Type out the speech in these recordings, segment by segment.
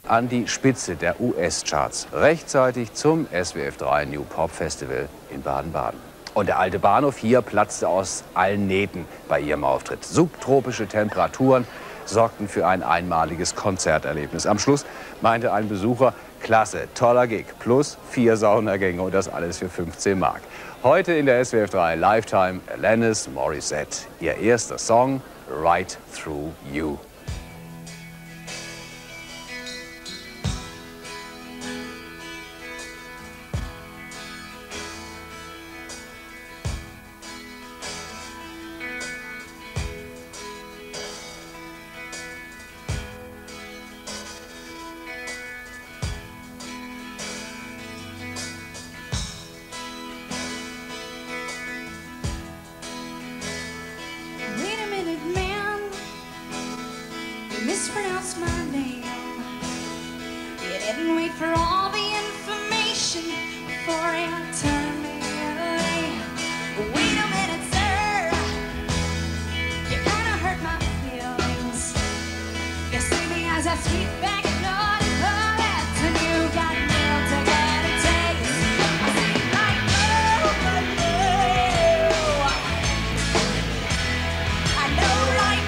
an die Spitze der US-Charts, rechtzeitig zum SWF3 New Pop Festival in Baden-Baden. Und der alte Bahnhof hier platzte aus allen Nähten bei ihrem Auftritt. Subtropische Temperaturen sorgten für ein einmaliges Konzerterlebnis. Am Schluss meinte ein Besucher, klasse, toller Gig, plus 4 Saunagänge und das alles für 15 Mark. Heute in der SWF3 Lifetime Alanis Morissette, ihr erster Song, Right Through You. Mispronounced my name. You didn't wait for all the information before you turned me away. Wait a minute, sir. You kinda hurt my feelings. You see me as a sweet backyard poet, and you got nailed to get a taste. I see like I know like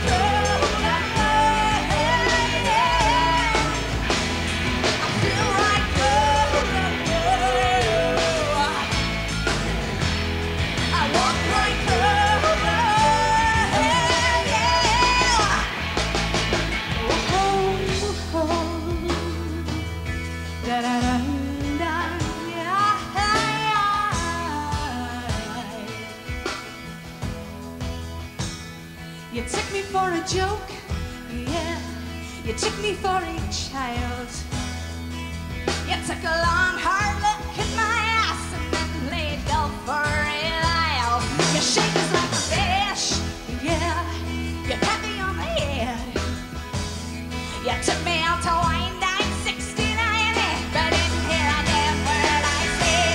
you took me for a joke, yeah. You took me for a child. You took a long, hard look at my ass and then played golf for a while. You shake us like a fish, yeah. You pat me on the head. You took me out to wine dine 69, but didn't hear a damn word I said.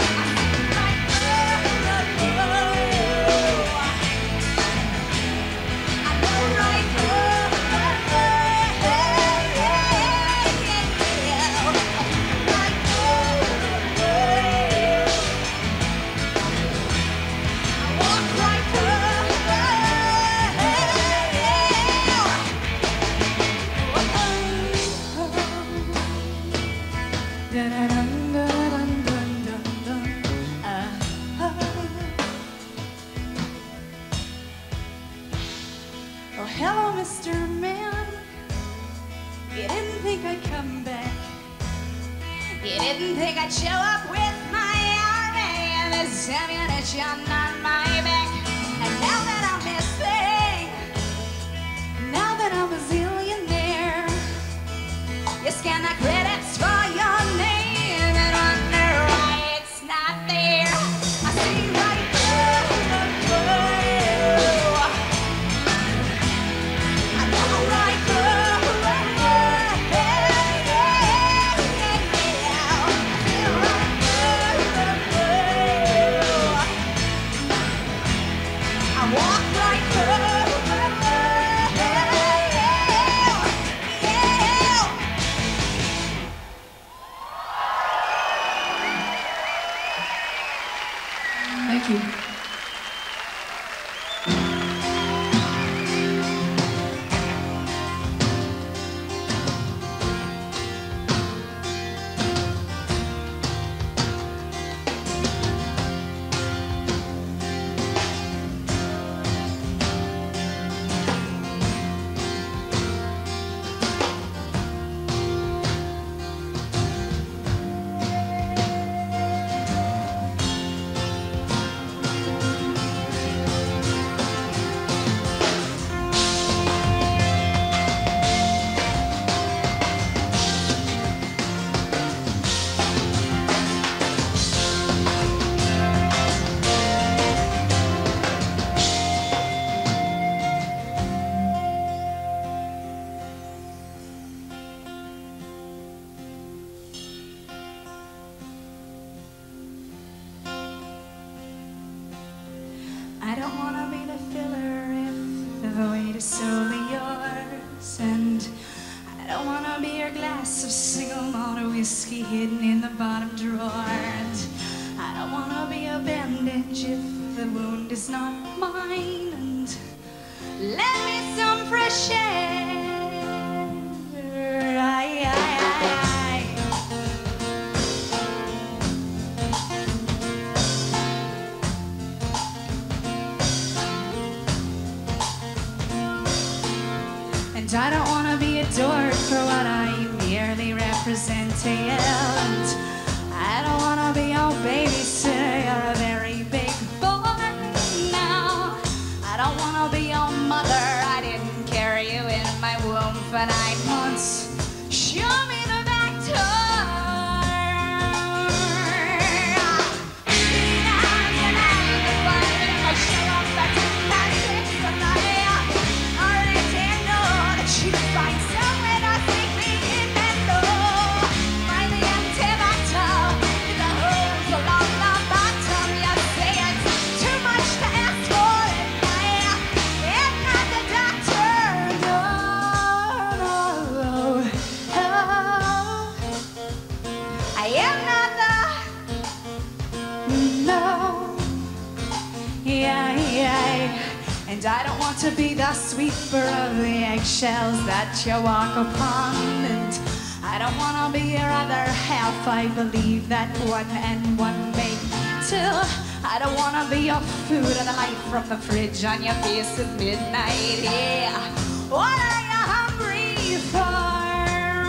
Oh, hello, Mr. Man. You didn't think I'd come back. You didn't think I'd show up with my army and this ammunition on my back. And now that I'm missing, now that I'm a zillionaire, you scan the credits for your name and wonder why it's not there. I see right through you. I know right through you. I walk right through Thank you. of single malt whiskey hidden in the bottom drawer. And I don't want to be a bandage if the wound is not mine. And lend me some fresh air. And I don't want to be adored for what I merely represent to you. And I don't want to be your babysitter, you're a very big boy now. I don't want to be your mother, I didn't carry you in my womb for 9 months. Show me the back door. And I don't want to be the sweeper of the eggshells that you walk upon. And I don't want to be your other half, I believe that 1 and 1 make 2. I don't want to be your food or the light from the fridge on your face at midnight. Yeah, what are you hungry for?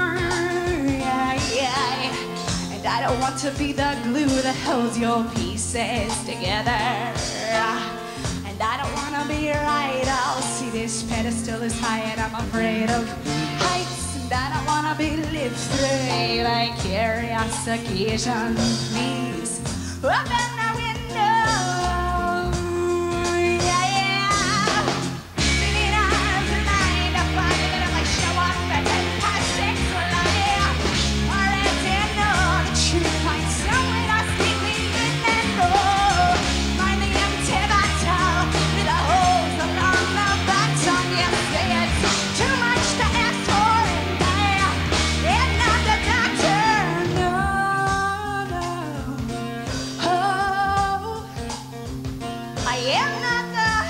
Yeah. And I don't want to be the glue that holds your pieces together. And I don't want to be your idol. See, this pedestal is high and I'm afraid of heights. And I don't want to be lived through by curious occasion. Please open the window. Yeah, yeah. Singing out to 9 to 5, and if I show up at 6, well, I already know the truth. Find some way to speak me in and roll. Find the empty bottle with the holes along the bottom. You say it's too much to ask for, and I'm not the doctor. No, no. Oh, I am not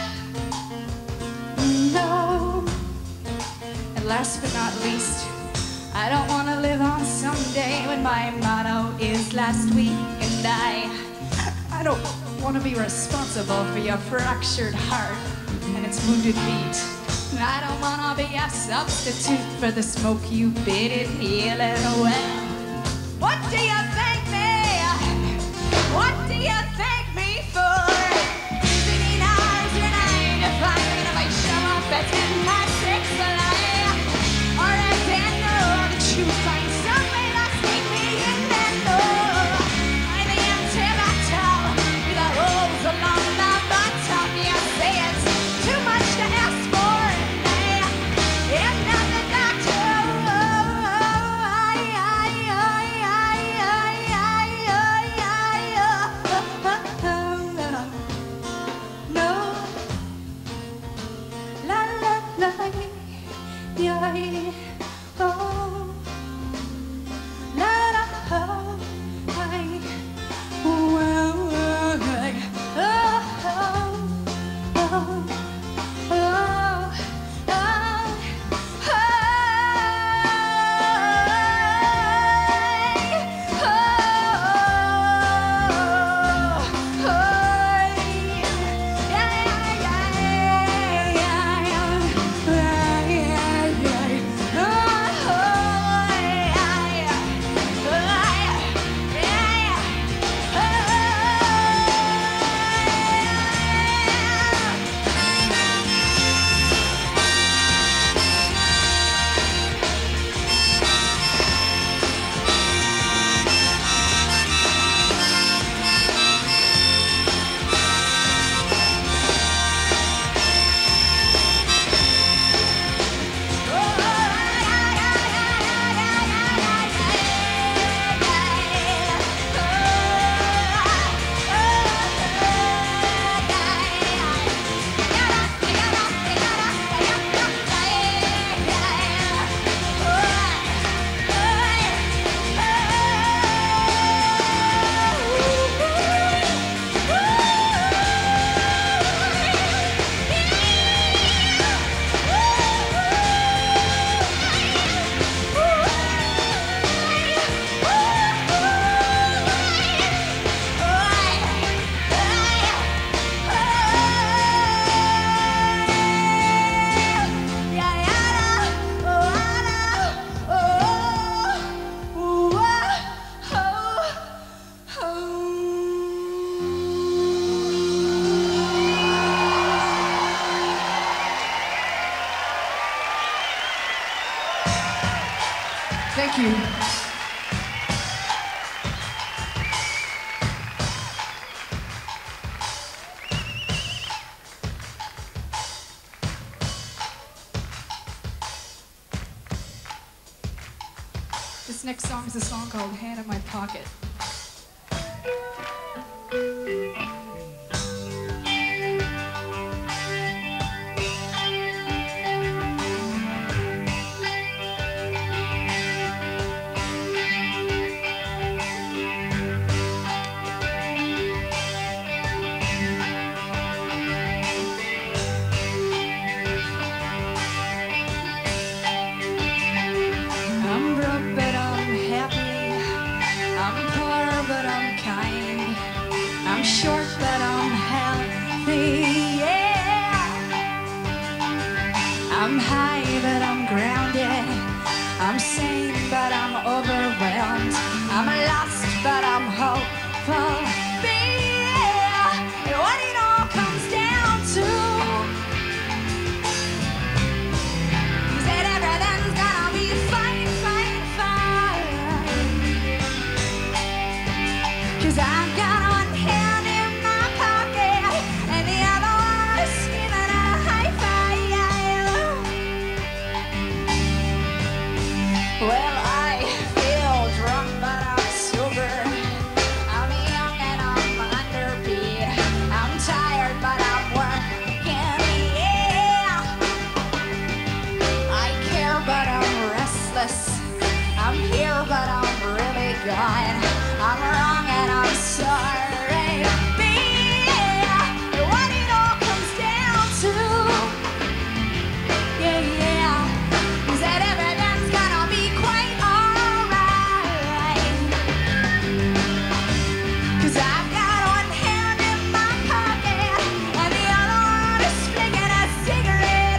the. No. And last but not least, I don't want to live on someday when my motto is last week, and I don't want to be responsible for your fractured heart and its wounded beat. I don't want to be a substitute for the smoke you bid it healing well. What do you thank me? What do you thank me for? 16 hours or 9 to 5, and if I show up at 10 past 6, well, I already know the truth. Find some way to sneak me in and know. I'm the empty bottle with the holes along the bottom. You say it's too much to ask for, and I am not the doctor. This next song is a song called Hand in My Pocket. I'm broke, but I'm happy. I'm poor, but I'm kind. I'm short, but I'm healthy. Yeah. I'm high, but I'm grounded. I'm sane, but I'm overwhelmed. I'm lost, but I'm hopeful. Yeah. And what it all comes down to is that everything's gonna be fine, fine, fine. 'Cause I've got one hand in my pocket and the other one is giving a high five. Well, I feel drunk, but I'm sober. I'm young and I'm underpaid. I'm tired, but I'm working. Yeah. I care, but I'm restless. I'm here, but I'm really gone. I'm wrong and I'm sorry. Yeah. What it all comes down to, yeah, yeah, is that everything's gonna be quite alright. 'Cause I've got one hand in my pocket and the other one is flicking a cigarette.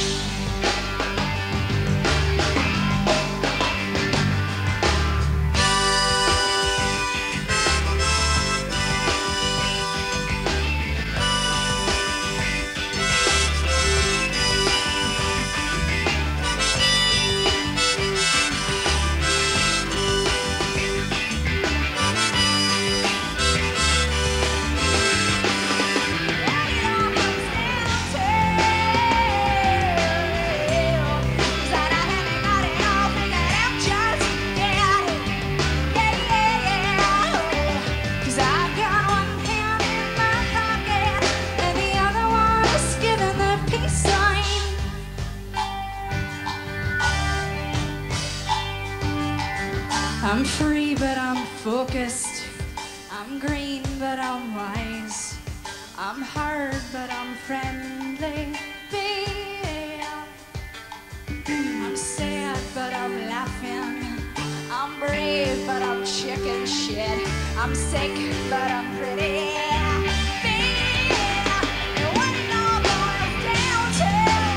I'm free, but I'm focused. I'm green, but I'm wise. I'm hard, but I'm friendly. Yeah. I'm sad, but I'm laughing. I'm brave, but I'm chicken shit. I'm sick, but I'm pretty. Yeah. And what it all boils down to,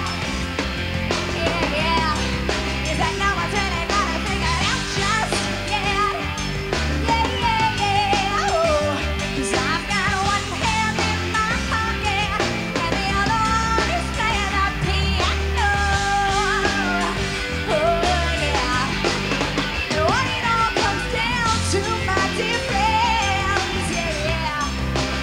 yeah, yeah, is that no one's really gonna figure it out just yet. Yeah, yeah, yeah. Oh, 'cause I've got one hand in my pocket and the other one is playing the piano. Oh, yeah. And what it all comes down to, my dear friends, yeah, yeah,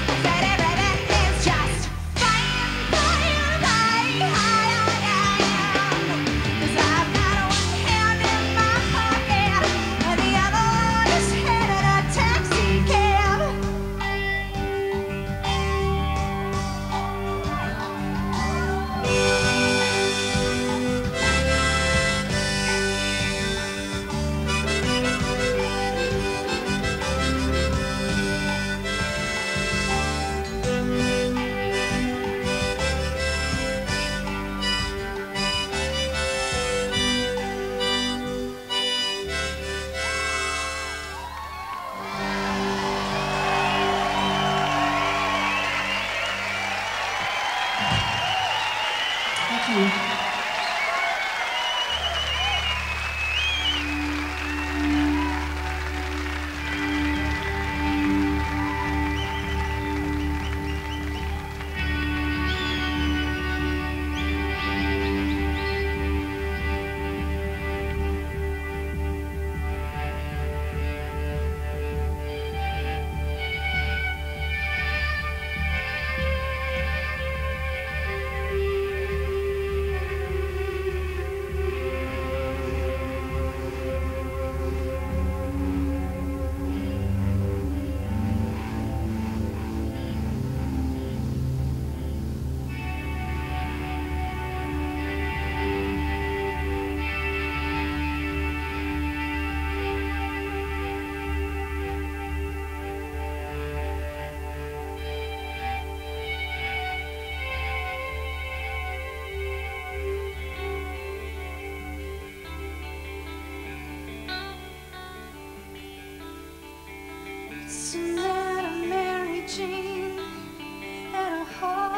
met a Mary Jane at a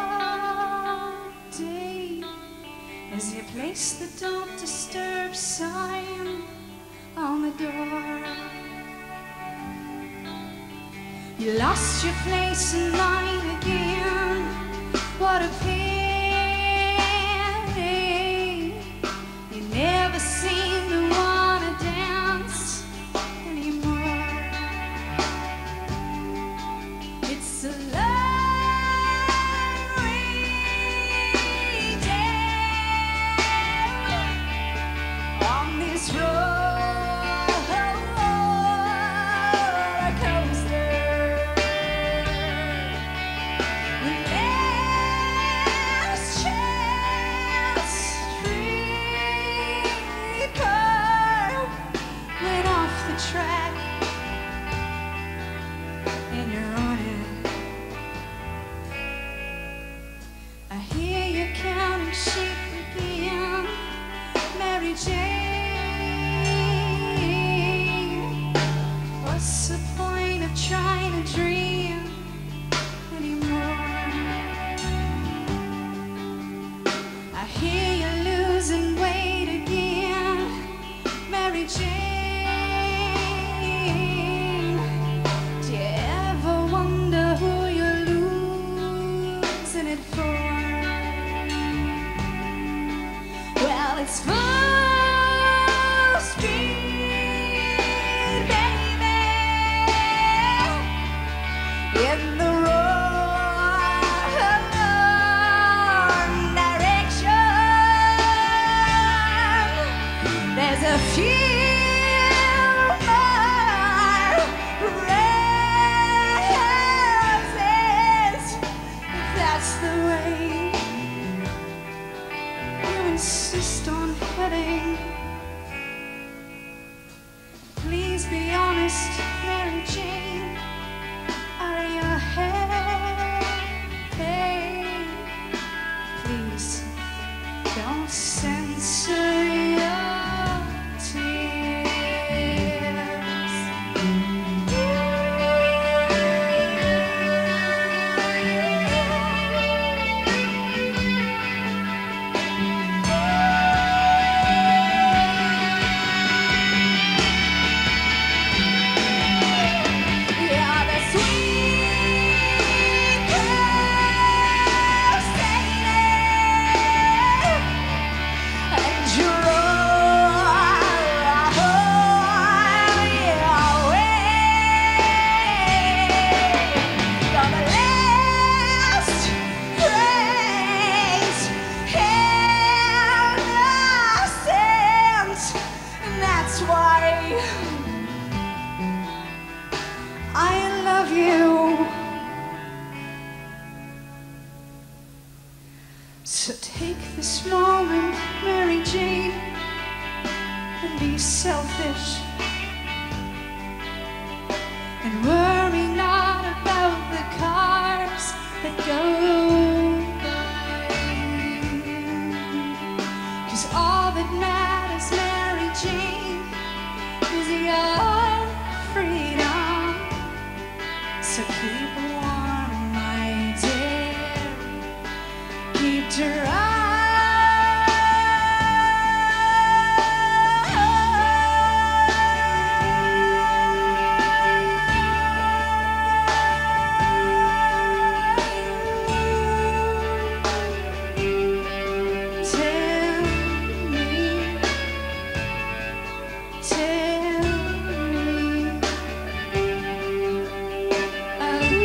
holiday as you placed the "Don't Disturb" sign on the door. You lost your place in line again. What a pity. You never seem to wanna dance anymore. It's a lonely day on this roller coaster. The last chance streetcar went off the track, and you're on it. I hear you counting sheep again, Mary Jane. What's the point of trying to dream anymore? I hear you losing weight again, Mary Jane. Do you ever wonder who you're losing it for? Well, it's full speed, baby, in the wrong direction. There's a few more roses, if that's the way you insist on heading. Please be honest, Mary Jane. Are you happy? Please don't censor your tears. You're the sweet crusader, and you're on your way. You're the last phrase innocent, and that's why I love you. So take this moment, Mary Jane, and be selfish, and worry not about the cars that go by. 'Cause all that matters, Mary Jane, is your freedom. So keep warm, my dear. Keep dry. Tell me,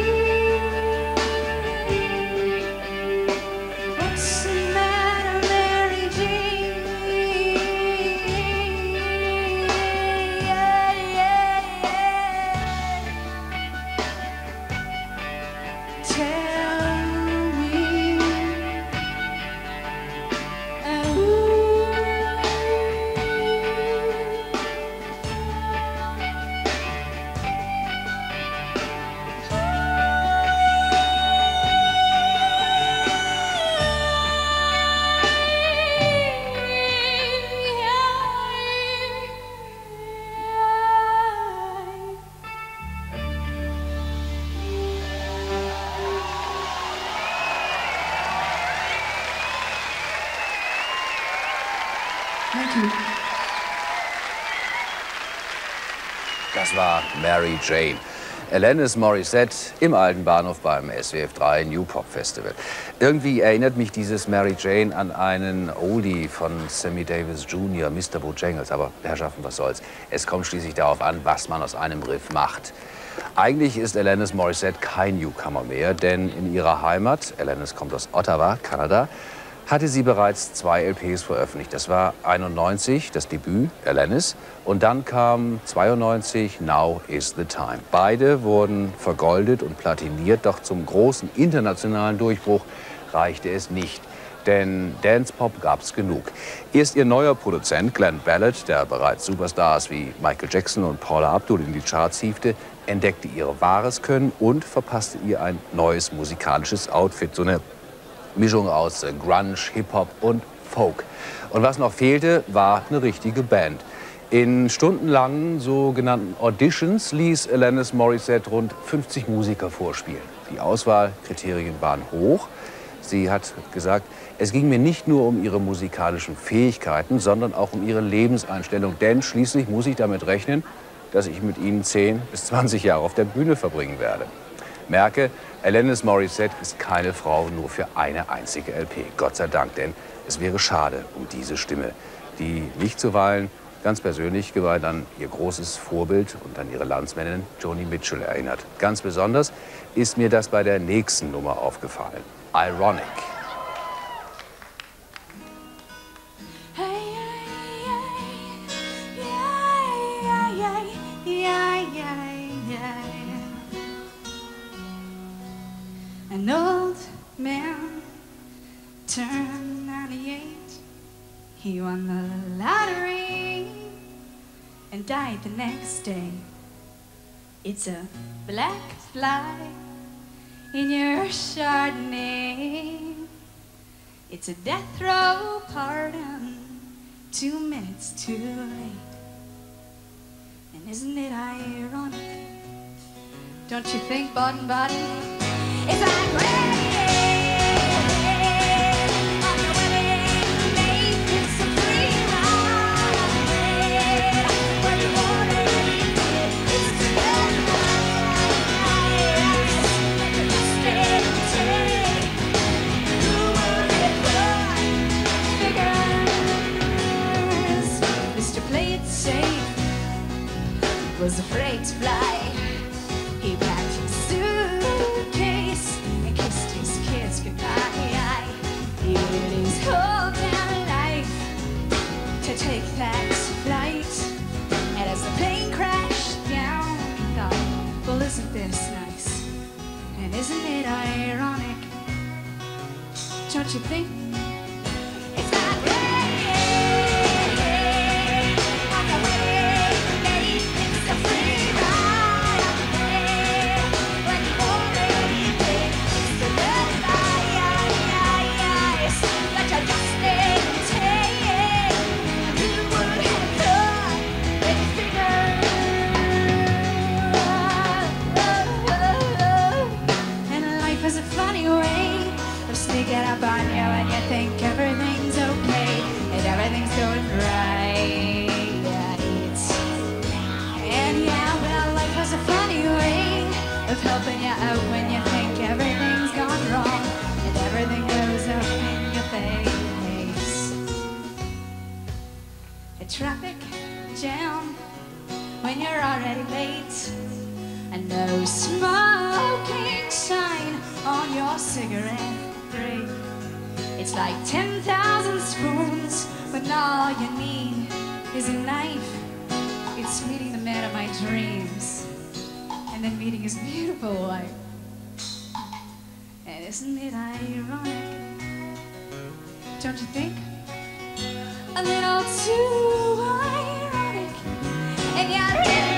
Das war Mary Jane. Alanis Morissette im alten Bahnhof beim SWF3 New Pop Festival. Irgendwie erinnert mich dieses Mary Jane an einen Oldie von Sammy Davis Jr., Mr. Bojangles. Aber Herrschaften, was soll's. Es kommt schließlich darauf an, was man aus einem Riff macht. Eigentlich ist Alanis Morissette kein Newcomer mehr, denn in ihrer Heimat, Alanis kommt aus Ottawa, Kanada, hatte sie bereits 2 LPs veröffentlicht. Das war 91, das Debüt, Alanis, und dann kam 92, Now is the Time. Beide wurden vergoldet und platiniert, doch zum großen internationalen Durchbruch reichte es nicht. Denn Dance-Pop gab's genug. Erst ihr neuer Produzent, Glenn Ballard, der bereits Superstars wie Michael Jackson und Paula Abdul in die Charts hiefte, entdeckte ihr wahres Können und verpasste ihr ein neues musikalisches Outfit. So eine Mischung aus Grunge, Hip-Hop und Folk. Und was noch fehlte, war eine richtige Band. In stundenlangen sogenannten Auditions ließ Alanis Morissette rund 50 Musiker vorspielen. Die Auswahlkriterien waren hoch. Sie hat gesagt, es ging mir nicht nur um ihre musikalischen Fähigkeiten, sondern auch um ihre Lebenseinstellung. Denn schließlich muss ich damit rechnen, dass ich mit ihnen 10 bis 20 Jahre auf der Bühne verbringen werde. Merke, Alanis Morissette ist keine Frau nur für eine einzige LP. Gott sei Dank, denn es wäre schade um diese Stimme, die mich zuweilen ganz persönlich geweiht an ihr großes Vorbild und an ihre Landsmännin Joni Mitchell erinnert. Ganz besonders ist mir das bei der nächsten Nummer aufgefallen. Ironic. An old man turned 98. He won the lottery and died the next day. It's a black fly in your Chardonnay. It's a death row pardon, 2 minutes too late. And isn't it ironic? Don't you think, Baden-Baden? It's like rain on the wedding day. It's a free ride where you already did. It's the best ride. Stay take. Who would have thought? Figures. Mr. Play It Safe was afraid to fly. He packed his suitcase and kissed his kids goodbye. He did his whole damn life to take that flight. And as the plane crashed down, he thought, well, isn't this nice? And isn't it ironic? Don't you think? It's not rain on the wedding day. It's a free ride. When you already did, it's the red lights that you just didn't take. Who would have thought that figure? And life is a funny way of sneaking up on you when you think everything's okay and everything's going right. And yeah, well, life has a funny way of helping you out when you think everything's gone wrong and everything goes up in your face. A traffic jam when you're already late, and no smoking sign on your cigarette break. It's like 10,000 spoons, but all you need is a knife. It's meeting the man of my dreams, and then meeting his beautiful wife. And isn't it ironic? Don't you think? A little too ironic. And yet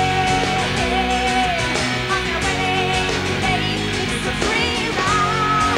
free ride.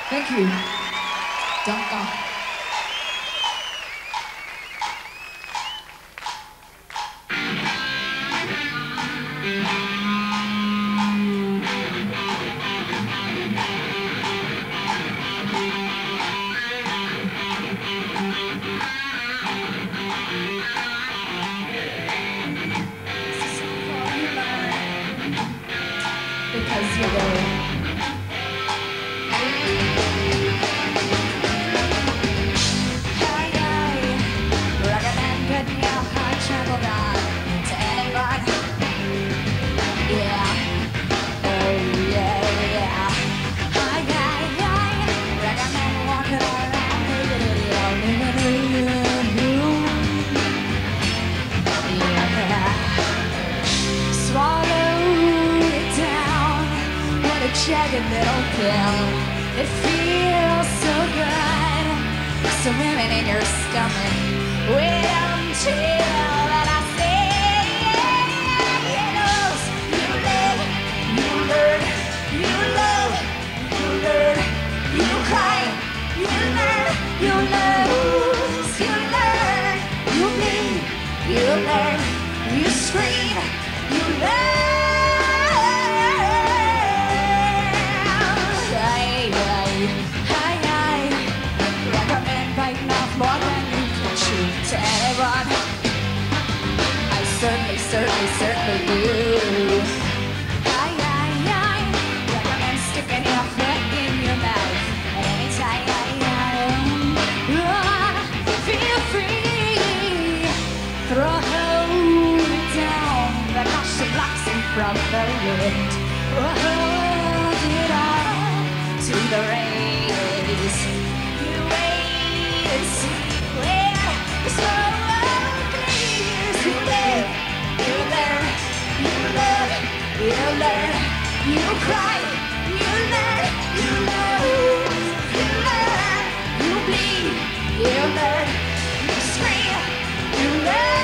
Thank you. Danke. Because you're there. Jagged little pill. It feels so good, swimming in your stomach. Wait until that I say, you lose, you live, you learn, you love, you learn, you cry, you learn, you lose, you learn, you bleed, you learn, you scream, you learn. To anyone, I certainly do. Recommend sticking your foot in your mouth at any time. Feel free, throw a hole down the gosh that blocks you from the wind. Hold it on to the rays. You wait and see. So please, you live, you learn, you love, you learn, you cry, you learn, you lose, you learn, you bleed, you learn, you scream, you learn.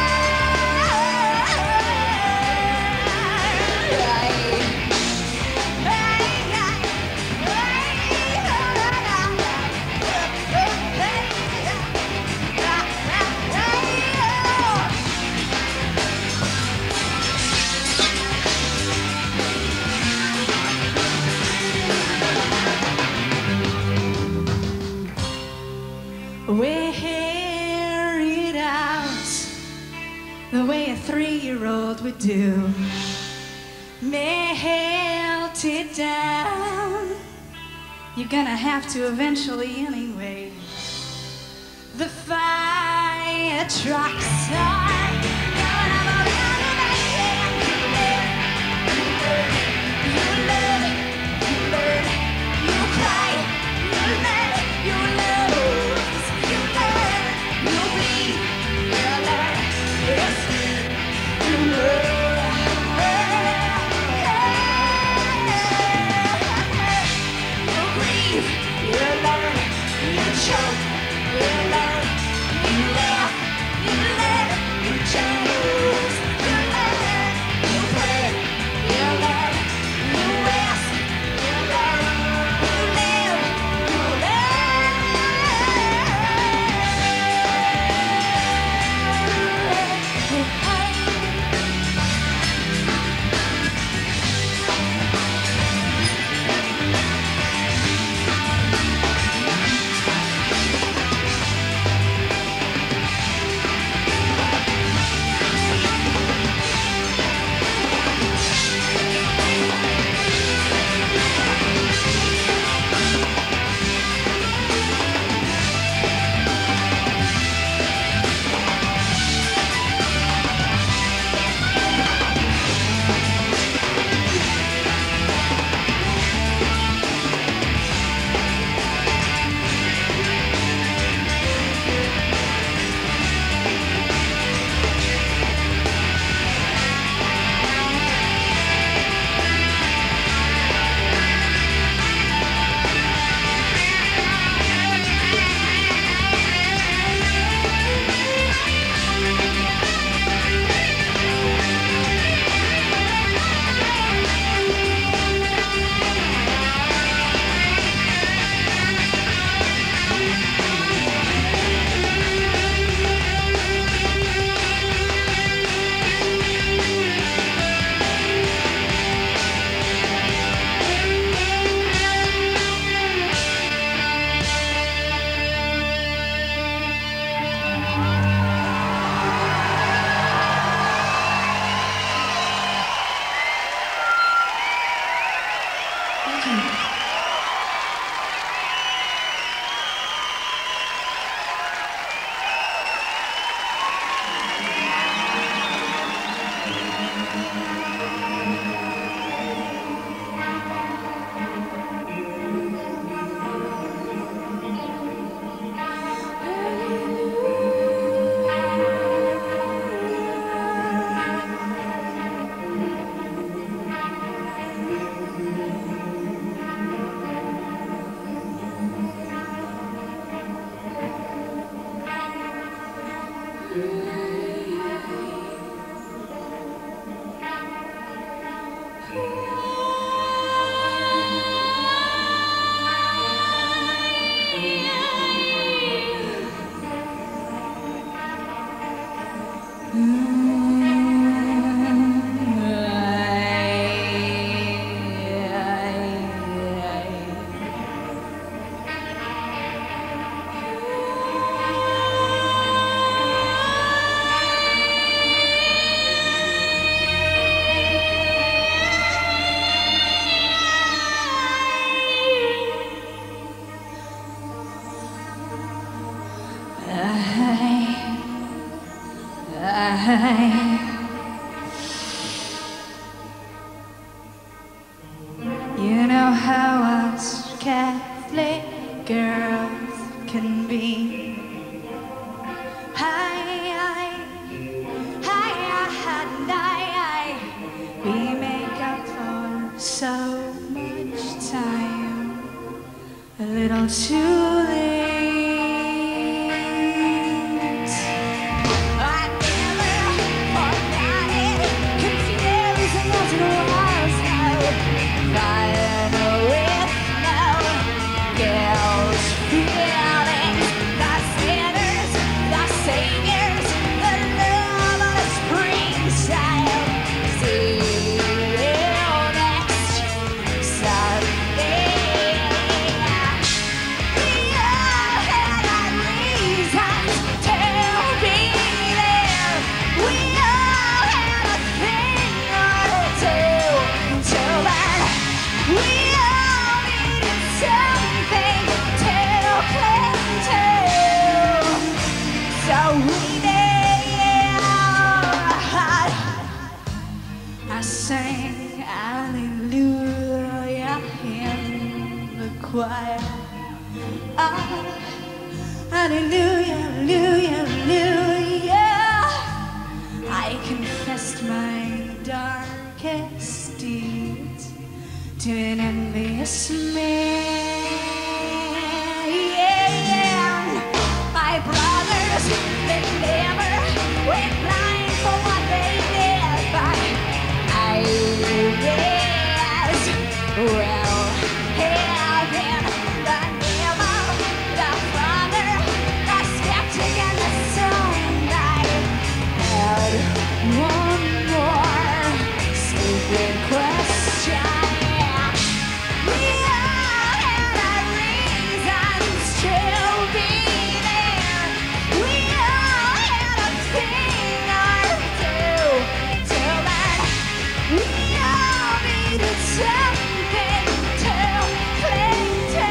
Wear it out the way a 3-year-old would do. Melt it down. You're gonna have to eventually anyway. The fire trucks are girls can be. We make up for so much time, a little too late. I never forgot it, confusing as it was. Fire with no girls' feelings, the sinners, the saviors, the love of the spring style. See you next Sunday. We all had our reasons to be there. We all had a thing or two to learn. We all needed something to cling to. So we did. I sang hallelujah in the choir. Ah, hallelujah, hallelujah, hallelujah. I confessed my darkest deeds to an envious man. My brothers, they never went blind for what they did, but I guess, well, heaven, the name of the father, the skeptic and the son. I had one more stupid question. We all had our reasons to be there. We all had a thing or two to learn. We all needed something to cling to.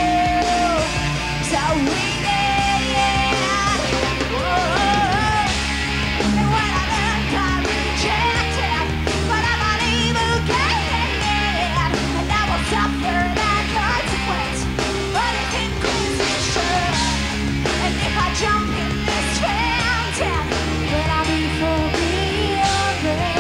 So we did. Whoa. And when I learned I rejected, but I'm unable to get it, and I will suffer that consequence. But it inquisition, and if I jump in this fountain, then I'll be forgiven.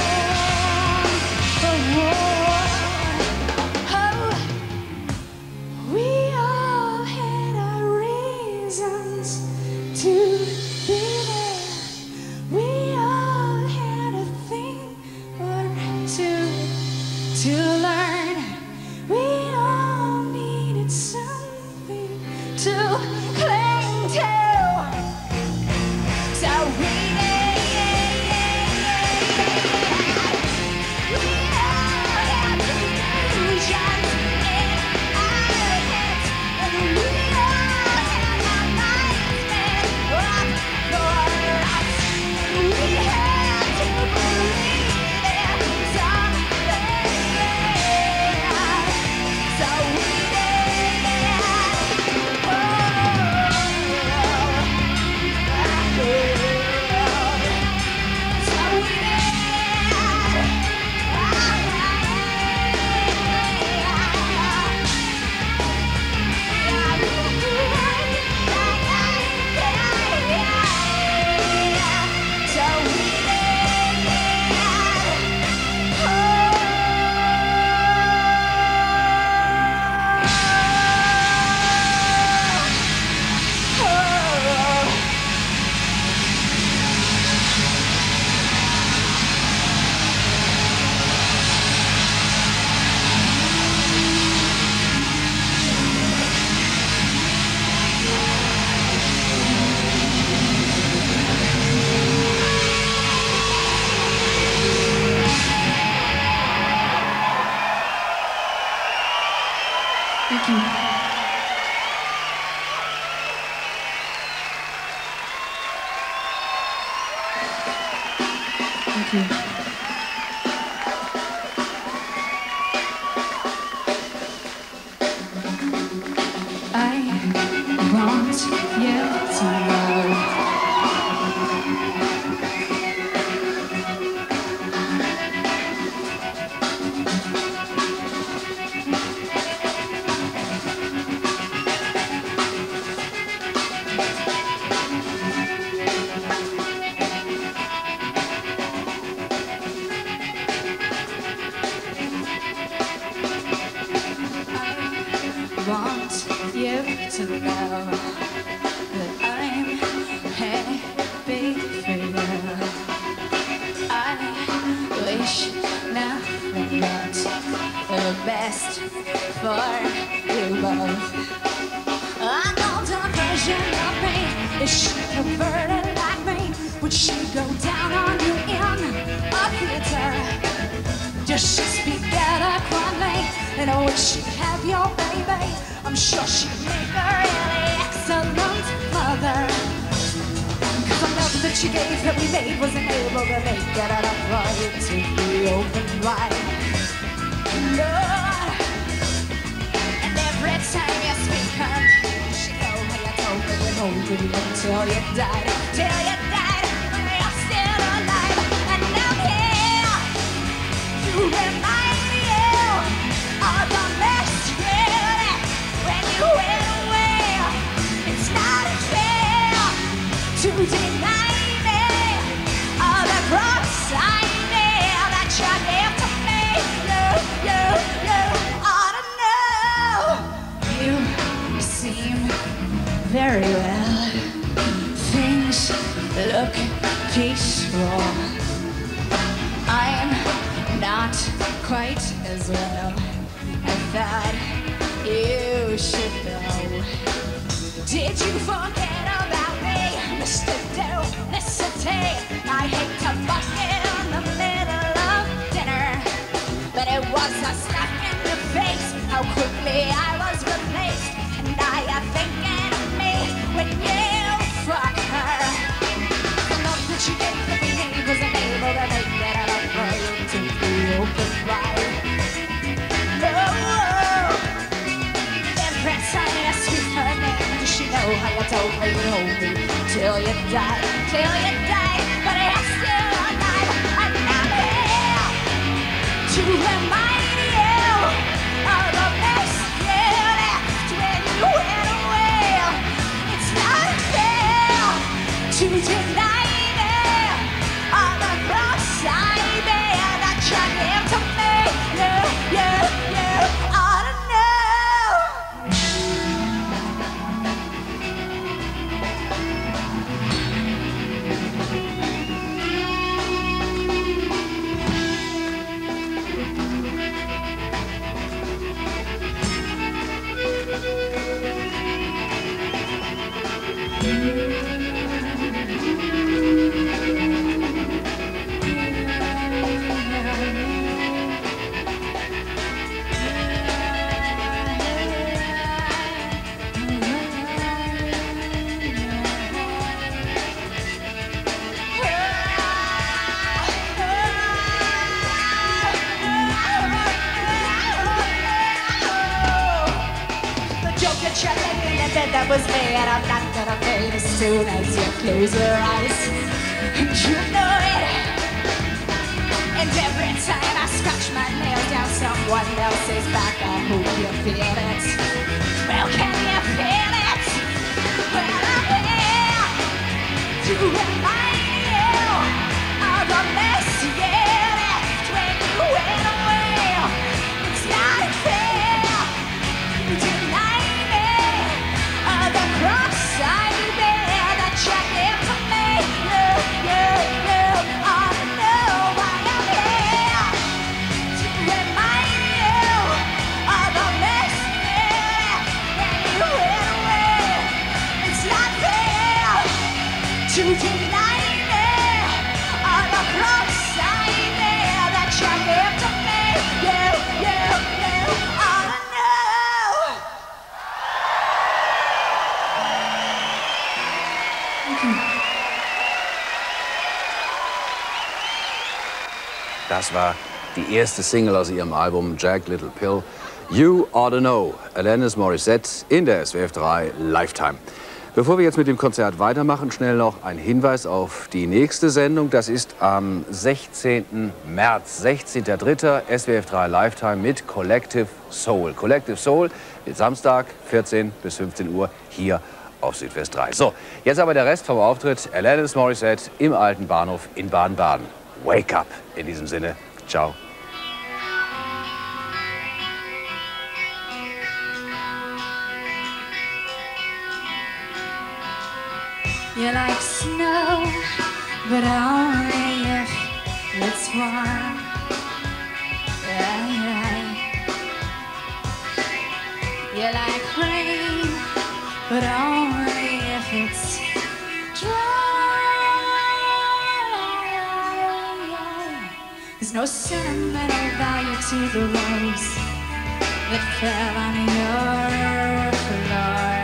Oh, we all had our reasons to be there. We all had a thing or two to learn. We all needed something to cling to. So we all had illusions in our heads, and we all had our minds made up for us. We had to believe in something. So we did. Thank you. Thank you. I want you to know. you to know that I'm happy for you. I wish nothing but the best for you both. I know the version of me, is she perverted like me? Would she go down on you in a theater? Does she speak eloquently? And would she have your baby? I'm sure she'd make a really excellent mother. Cause the love that she gave that we made wasn't able to make it enough for you to be open wide. Lord, and every time you speak her name, she know how you told me and hold you until you died. Till you died, but you're still alive. And I'm here to remind you of the mess you did when you went away. It's not fair to deny me all the cross I bear that you gave to me. You ought to know. You seem very well. Things look peaceful. I'm not quite as well. I thought you should know. Did you forget about me, Mr. Duplicity? I hate to bust in the middle of dinner, but it was a slap in the face how quickly I was replaced. And now you're thinking of me when you fuck her. The love that you gave to me wasn't able to make it enough for you to be open wide. No, every time you speak her name, does she know how you told me you hold me till you die, but you're still alive. And I'm here to remind you of the mess you left when you went away. It's not fair to deny me all the cross I bear that you gave to me. You ought to know. That was me, and I'm not gonna fade as soon as you close your eyes. And you know it. And every time I scratch my nail down someone else's back, I hope you feel it. Well, can you feel it? Well, I'm here to remind you of the mess you left when you went away. It's not fair to deny the cross I bear that you gave to me. You ought to know why I'm here to remind you of the mess you left when you went away. It's not fair to deny me of the cross I bear that you gave to me. You ought to know. Das war die erste Single aus ihrem Album Jagged Little Pill. You Ought to Know, Alanis Morissette in der SWF3 Lifetime. Bevor wir jetzt mit dem Konzert weitermachen, schnell noch ein Hinweis auf die nächste Sendung. Das ist am 16. März, 16.03. SWF3 Lifetime mit Collective Soul. Collective Soul wird Samstag 14 bis 15 Uhr hier auf Südwest 3. So, jetzt aber der Rest vom Auftritt. Alanis Morissette im alten Bahnhof in Baden-Baden. Wake up! In diesem Sinne, ciao. You like snow, but only if it's warm. Yeah, yeah. You like rain, but only if it's dry. There's no sentimental value to the rose that fell on your floor.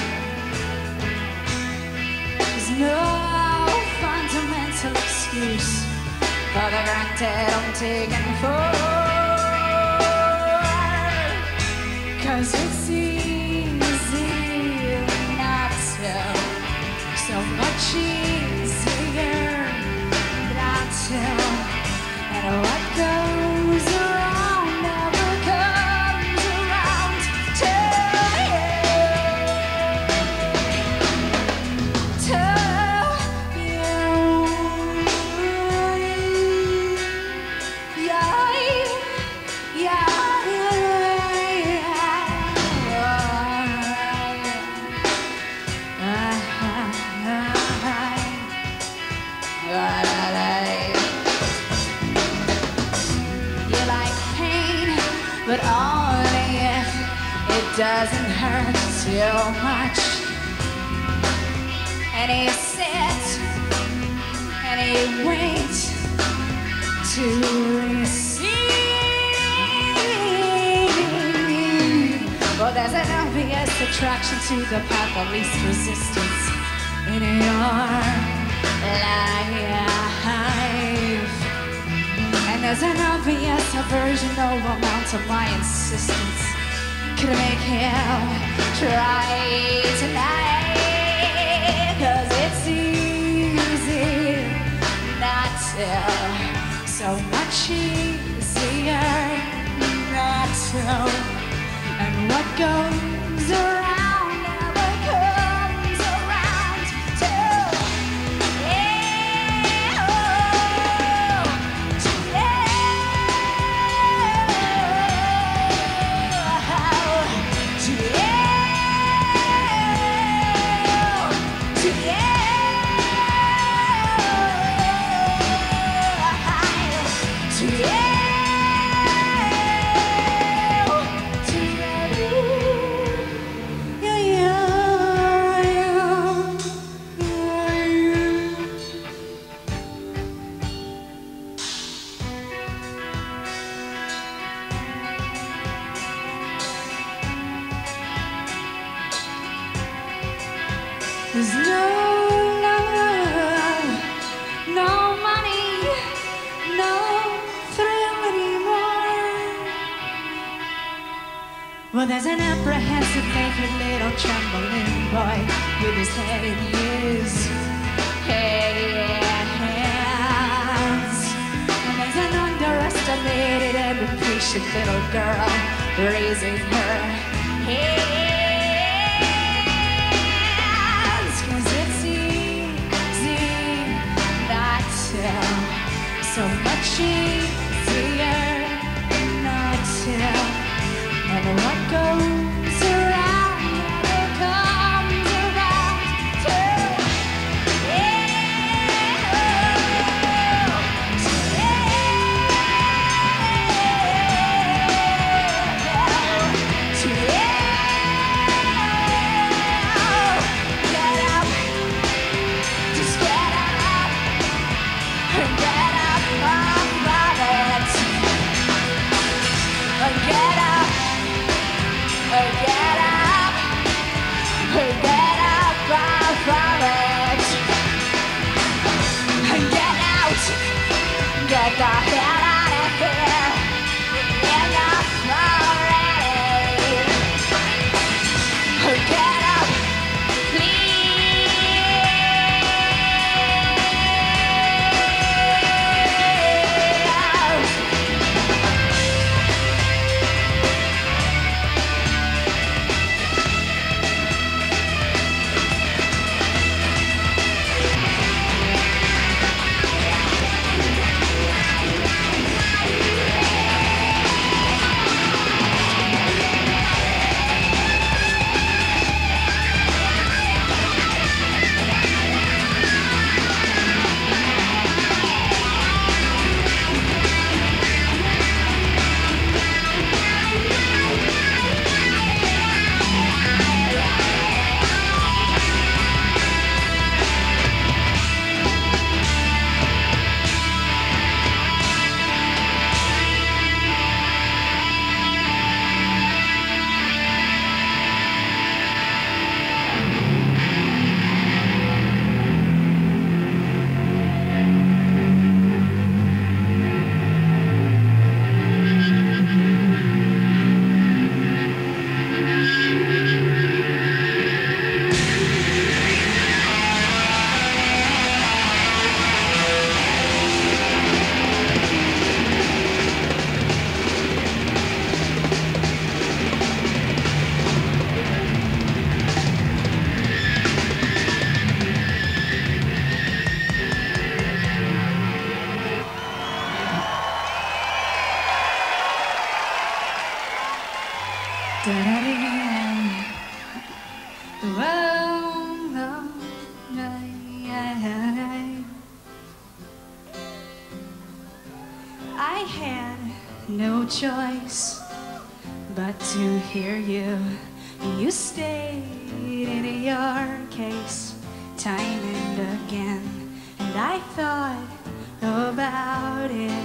There's no fundamental excuse for the granted I'm taken for. 'Cause it's easy not to, so much easier not to. And what goes around never comes around to you. To you. Yeah, yeah, you like pain, but only if it doesn't hurt too much. And you sit and you wait to receive. Well, there's an obvious attraction to the path of least resistance in your life. And there's an obvious aversion over amount of my insistence could make him try tonight. 'Cause it's easy not to, so much easier not to. And what goes around never comes around to you. To you. To you. To you. To you. There's no love, no money, no thrill anymore. Well, there's an apprehensive, naked little trembling boy with his head in his hands. And there's an underestimated and impatient little girl raising her head. So much easier not to. And what goes around never comes around to you. To you. To you. I had no choice but to hear you. You stayed in your case time and again, and I thought about it.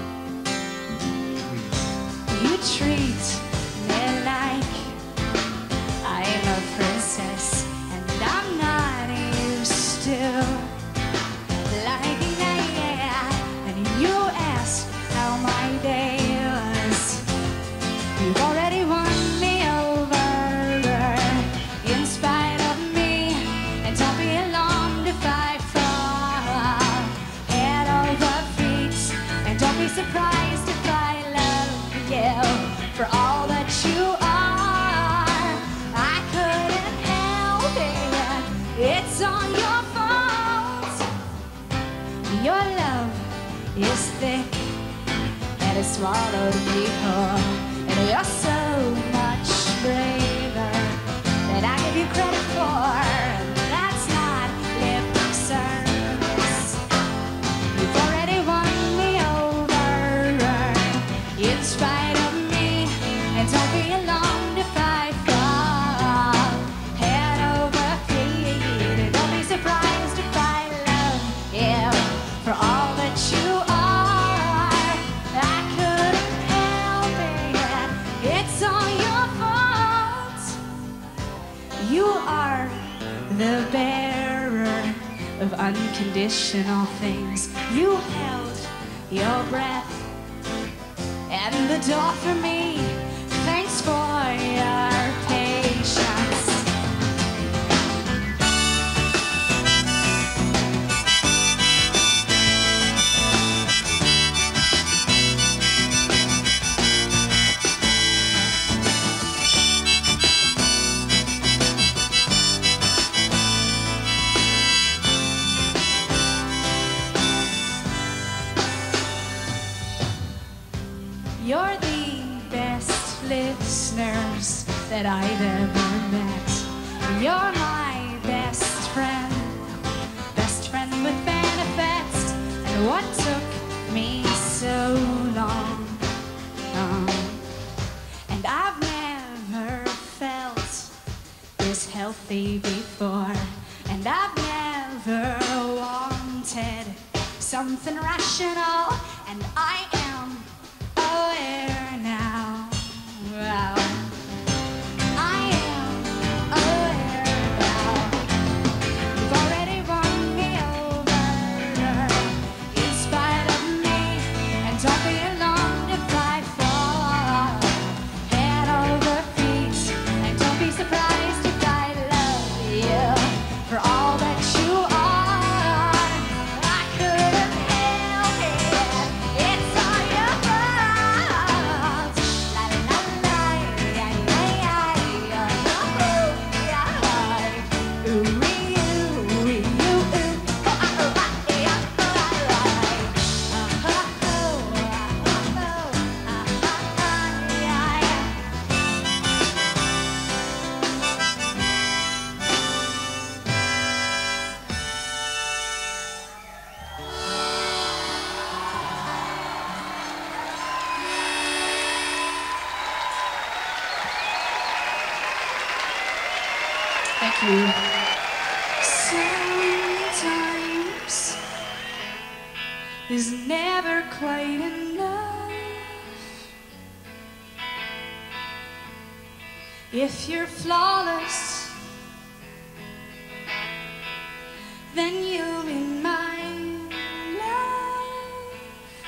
You treat me like I'm a princess, and I'm not used to liking that. And you ask how my day was. You've already won me over in spite of me, and don't be long to fight from head over feet. And don't be surprised if I love you for all that you are. I couldn't help it, it's all your fault. Your love is thick and it swallowed me whole. And you're so much braver than I give you credit for. That's not lip service. You've already won me over in spite of me, and don't be alone to fight from head over feet. And don't be surprised if I love you for all that you are. I couldn't help it, it's all your fault. You are the bearer of unconditional things. You held your breath at the door for me. Thanks for your patience. You're the best listeners that I've ever met. You're my best friend with benefits. And what took me so long? And I've never felt this healthy before. And I've never wanted something rational. And I am aware now. Wow. I am aware now. You've already won me over in spite of me, and don't be alone to fight for head over feet. And don't be surprised if I love you for all that you are. I couldn't help it, it's all your fault. La la la, yeah, yeah, yeah, yeah. Ooh, you, oh, yeah, Thank you. Sometimes is never quite enough. If you're flawless, then you're in my life.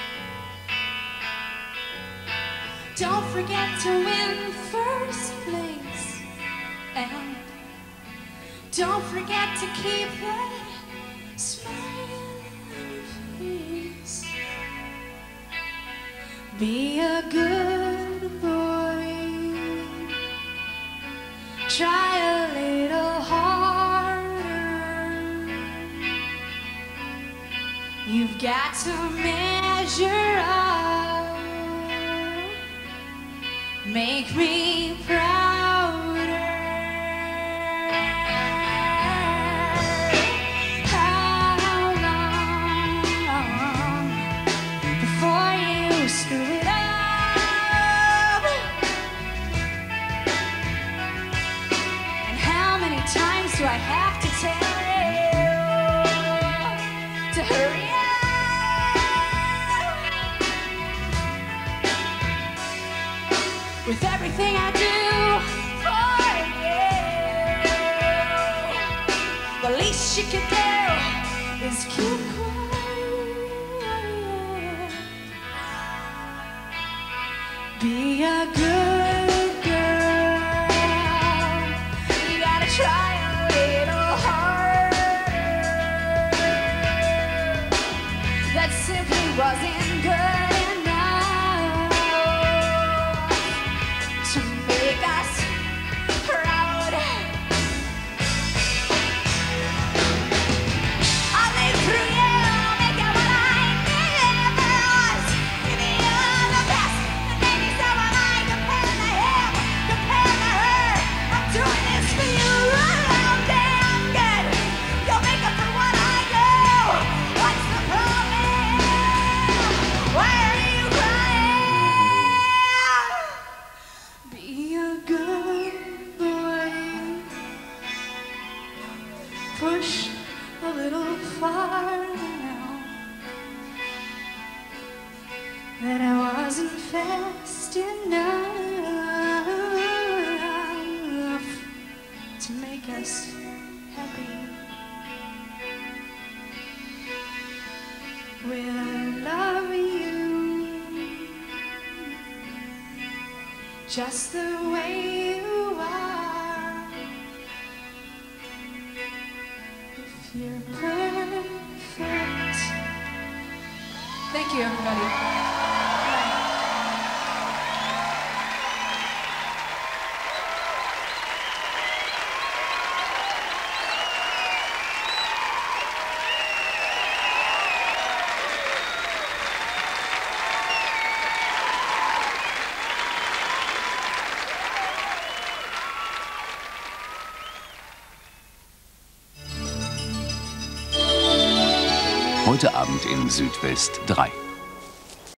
Don't forget to win first place, and don't forget to keep that smile on your face. Be a good boy. Try a little harder. You've got to measure up. Make me prouder. times do I have to tell you to hurry up? With everything I do for you, the least you could do is keep quiet. Be a good girl. You gotta try a little harder. That simply wasn't good enough to make us proud. I'll live through you, make you what I never was. Give me all the best, and maybe some of mine. Compare to him, compare to her. I'm doing this for you, I'm damn good. You'll make up for what I do. What's the problem? Why are you crying? Be a good boy. Push a little farther now. That I wasn't fast enough to make us happy. We'll love you just the way you are. If you're perfect. Thank you, everybody. Bye. Heute Abend in Südwest 3.